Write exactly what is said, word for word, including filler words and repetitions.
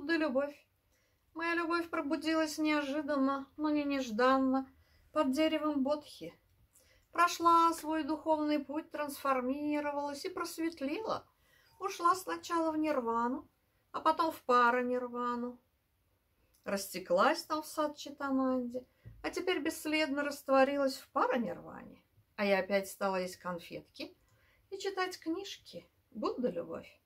Будда любовь. Моя любовь пробудилась неожиданно, но не нежданно, под деревом Бодхи. Прошла свой духовный путь, трансформировалась и просветлела. Ушла сначала в нирвану, а потом в паранирвану. Растеклась там в Сатчитананде, а теперь бесследно растворилась в паранирване. А я опять стала есть конфетки и читать книжки. Будда любовь.